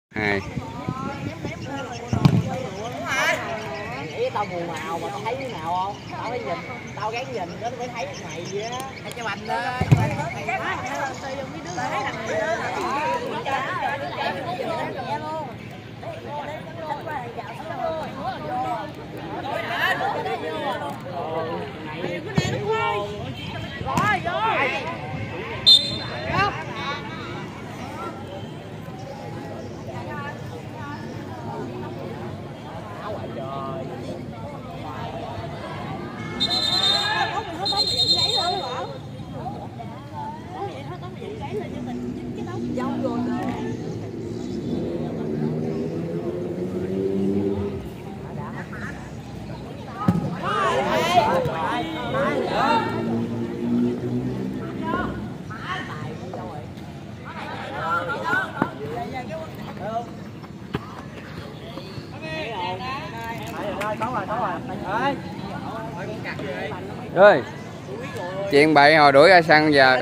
2. Tao mù màu mà tao thấy cái nào không? Tao thấy nhìn, tao gán nhìn nó mới thấy mày vậy á. Hay cho bành đó. Ơi, chuyện bậy hồi đuổi ra sân giờ.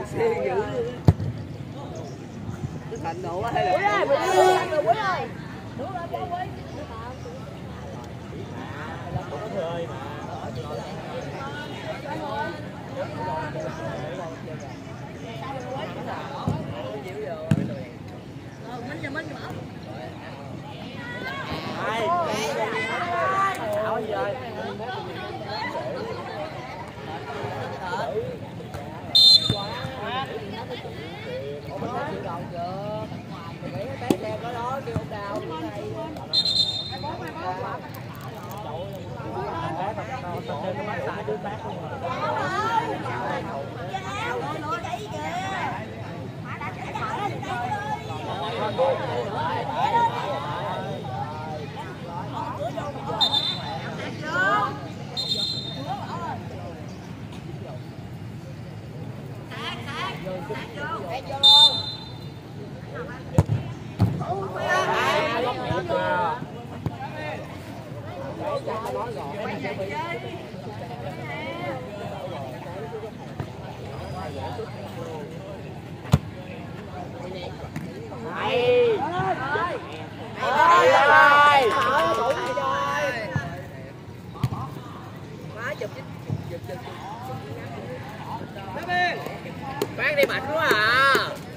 Bán đi mạnh quá à.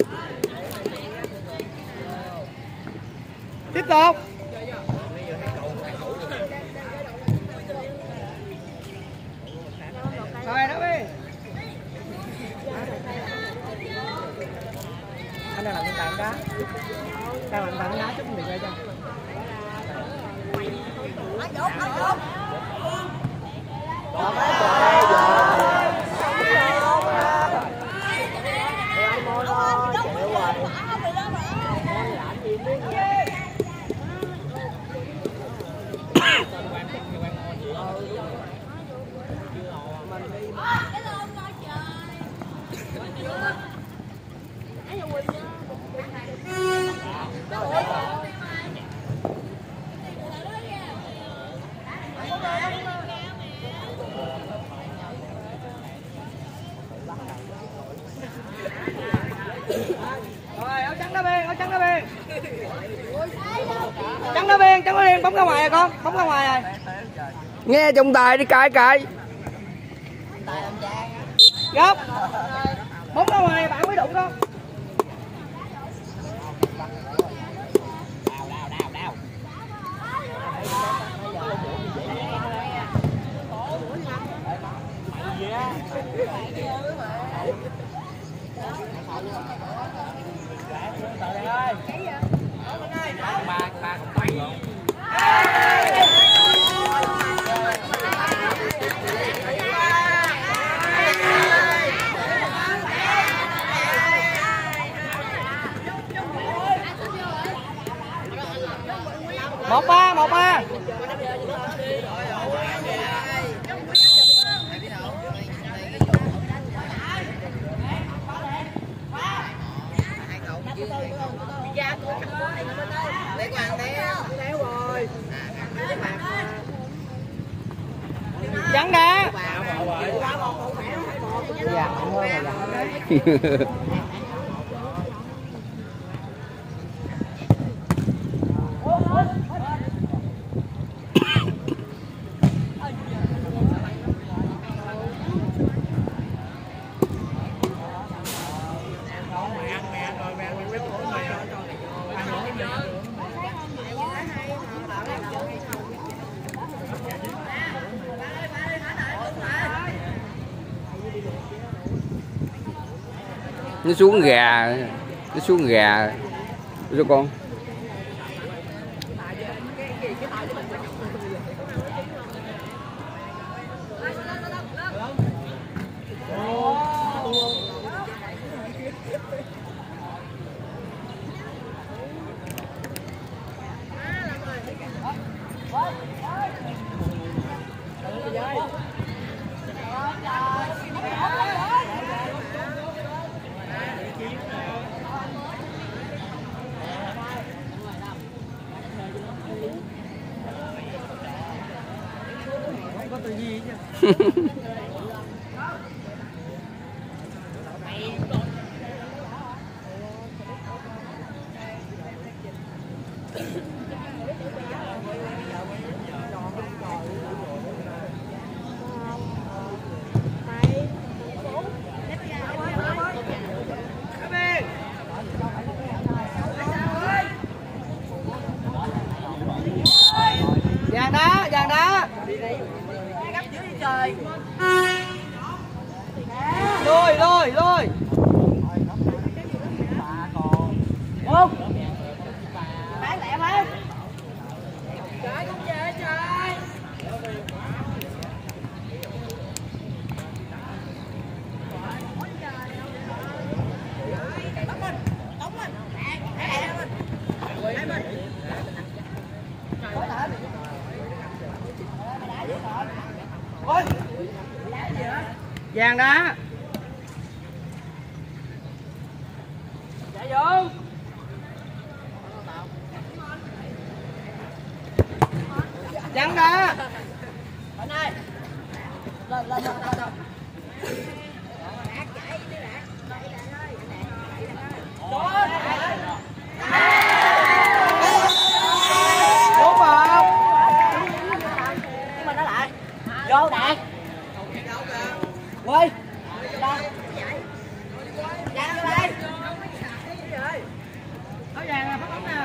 Tiếp tục. Rồi đó đi. Anh đang làm cái tạm đá. Đang làm tạm đá chút mình quay cho. Rồi, áo trắng đó bên, áo trắng đó bên. Trắng đó bên, bóng ra ngoài rồi con, bóng ra ngoài rồi. Nghe trong tài đi cãi cãi. Góc. Bóng ra ngoài bạn mới đụng con. Một ba. Trắng đá. Dạ, Nó xuống gà. Nó xuống gà. Cho con. Có từ gì chứ. Vàng đá, vàng đá. Lôi, lôi, lôi. Không. Bán lẹ phải. Trời cũng về trời. Vàng đá. Chạy vô. Vàng đá. Anh ơi. Lên lên lên lên. Đúng không? Nhưng mà nó lại. Vô đạt. Quay. Vàng vô đây. Áo vàng nè, phát ống nè.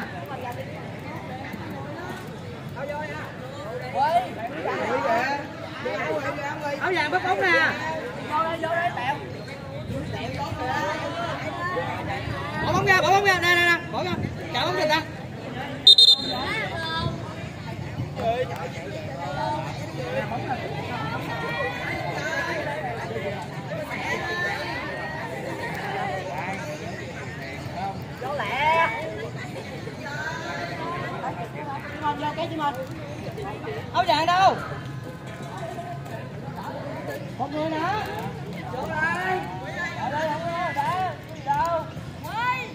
Áo vô nha. Quay. Áo vàng bắt ống nè. Vô đây tẹo. Bỏ bóng ra, nè nè nè, bỏ ra. Chào bóng cho người ta. Vô lẹ. Mình vô cái chứ mình. Áo vàng đâu? Một người nữa. Vô đây. Ở đây không nghe, đã. Đâu? Ơi.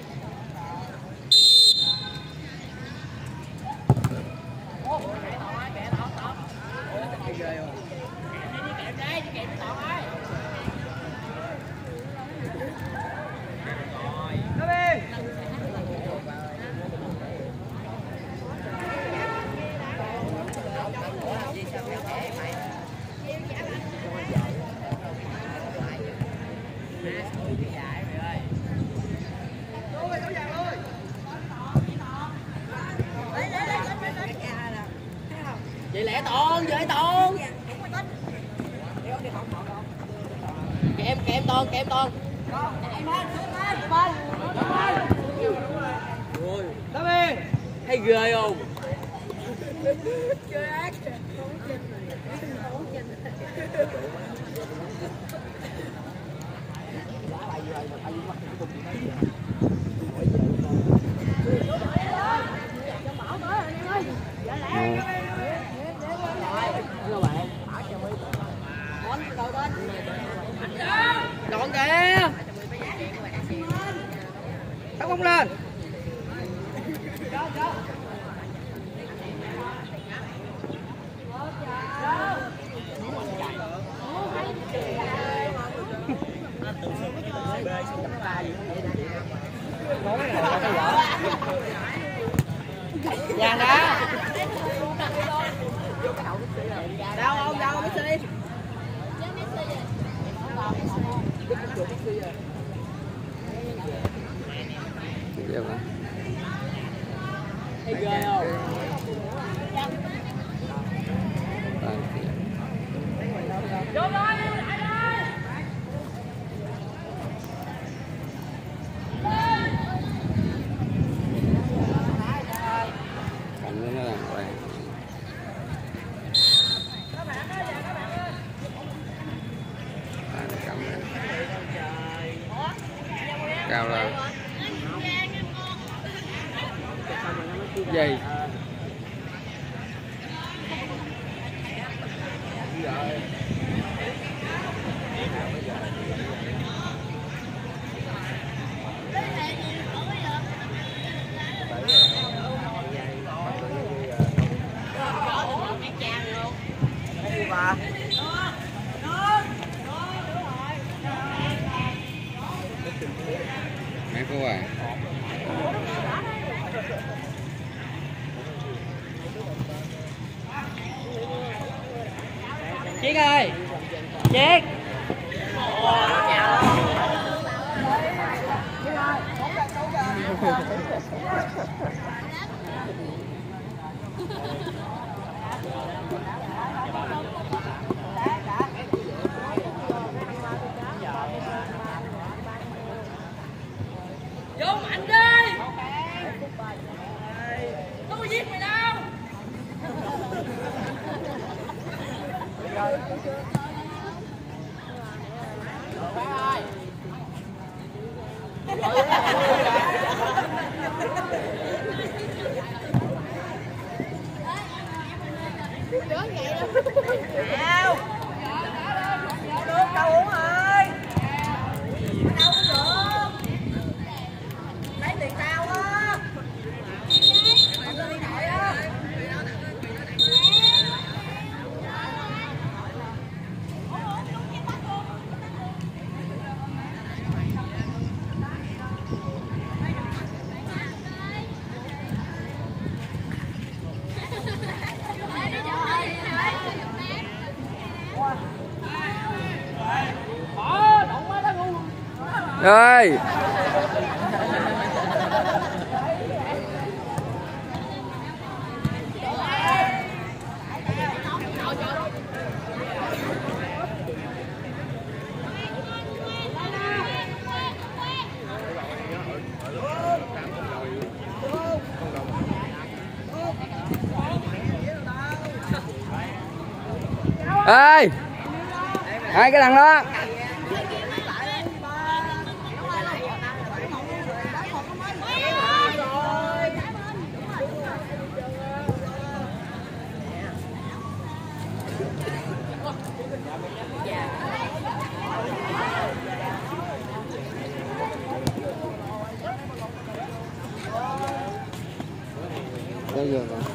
Vậy lẹ Toàn, vậy Toàn. Kèm Toàn, kèm Toàn. Đáp đi. Thấy ghê không? Chơi ác. Đón kìa. Bắt bóng lên. Vàng đá. Đâu không, đâu Messi. Thấy ghê không? Vô rồi, lại đây. Gì? Mấy cô à? Chiết ơi, Chiết. Vô mạnh đi. Tôi có giết mày đâu. Đâu? Được đâu uống ơi. Đâu có được. Lấy tiền tao á. Lấy điện thoại á. Ơi. Ê, hai cái thằng đó. Bây giờ rồi.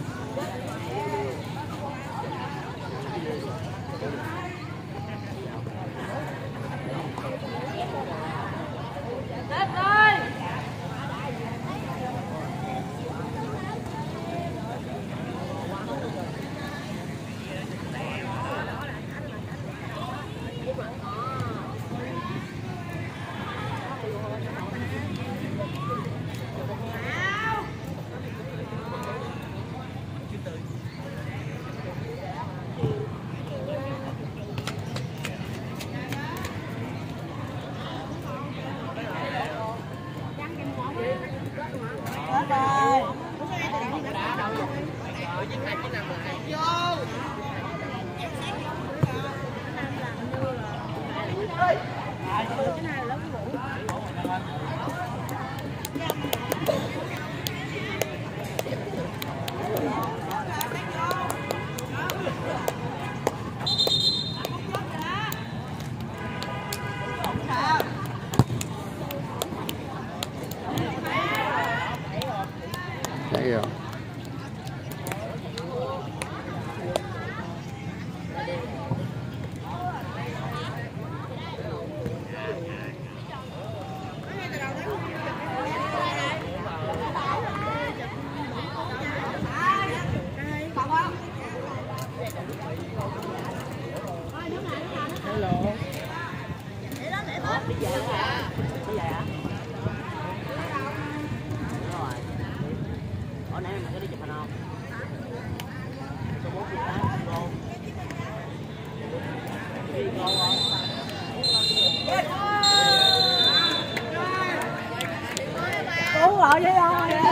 Đấy rồi. Bây giờ hả? Bây giờ hả? Đúng rồi. Ở nãy mình có đi chụp hình không? Số 4 chụp 8 gol. Đi gol rồi. Cứu rồi với ơi.